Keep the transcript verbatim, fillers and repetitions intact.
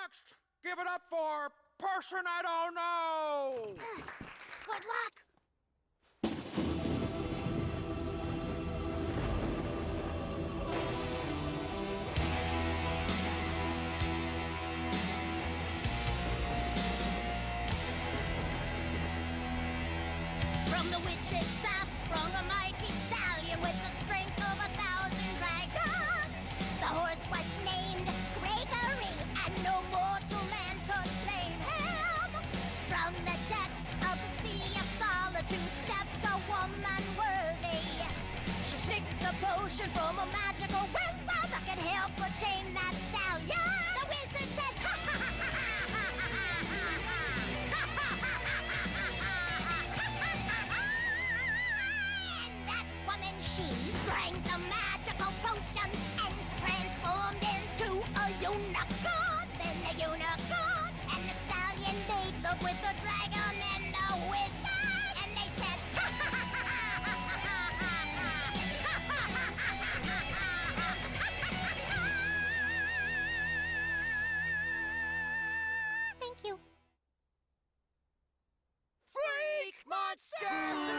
Next, give it up for person I don't know. Good luck. From the witch's staff sprung a mighty stallion with the strength of a thousand dragons. The horse was named Gregory, and no mortal man could tame him. From the depths of the sea of solitude stepped a woman worthy. She sipped the potion from a magical wizard that could help her tame that stallion. The wizard said, ha ha ha ha ha ha ha ha woman, she drank the magical potion and transformed into a unicorn. Then the unicorn and the stallion made love with the dragon and the wizard. And they said, ha ha ha ha ha ha. Thank you. Freak monster!